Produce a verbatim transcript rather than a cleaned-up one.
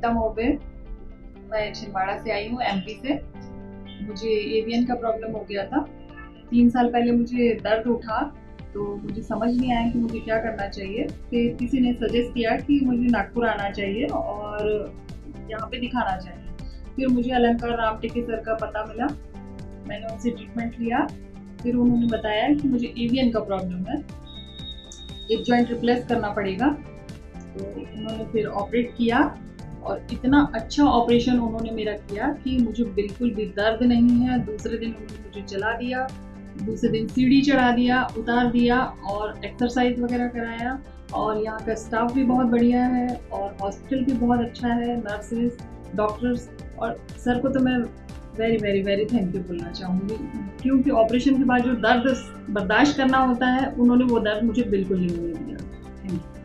गीता मोबे। मैं छिंदवाड़ा से आई हूँ, एमपी से। मुझे एवियन का प्रॉब्लम हो गया था। तीन साल पहले मुझे दर्द उठा, तो मुझे समझ नहीं आया कि मुझे क्या करना चाहिए। फिर किसी ने सजेस्ट किया कि मुझे नागपुर आना चाहिए और यहाँ पे दिखाना चाहिए। फिर मुझे अलंकार रामटेके सर का पता मिला, मैंने उनसे ट्रीटमेंट लिया। फिर उन्होंने बताया कि मुझे एवियन का प्रॉब्लम है, एक जॉइंट रिप्लेस करना पड़ेगा। तो उन्होंने फिर ऑपरेट किया और इतना अच्छा ऑपरेशन उन्होंने मेरा किया कि मुझे बिल्कुल भी दर्द नहीं है। दूसरे दिन उन्होंने मुझे चला दिया, दूसरे दिन सीढ़ी चढ़ा दिया, उतार दिया और एक्सरसाइज वगैरह कराया। और यहाँ का स्टाफ भी बहुत बढ़िया है और हॉस्पिटल भी बहुत अच्छा है, नर्सेस, डॉक्टर्स। और सर को तो मैं very very very thank you बोलना चाहूँगी, क्योंकि ऑपरेशन के बाद जो दर्द बर्दाश्त करना होता है, उन्होंने वो दर्द मुझे बिल्कुल नहीं दिया। Thank you.